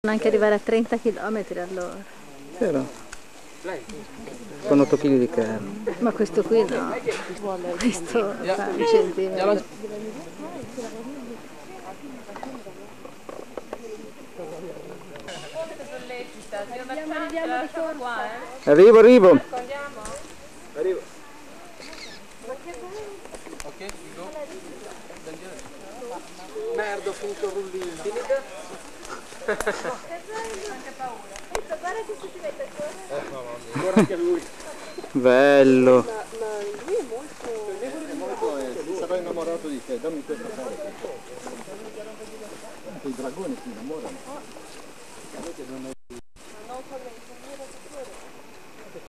Anche arrivare a 30 km all'ora. Vero? Con 8 kg di carne. Ma questo qui no. Questo fa un centimetro. Arrivo. Arrivo. Ok, go. Merda, ho finito il rullino. Guarda che si mette a correre. Guarda anche lui. Bello. Ma lui è molto... Sarà innamorato di te, dammi questa parte. I dragoni si innamorano.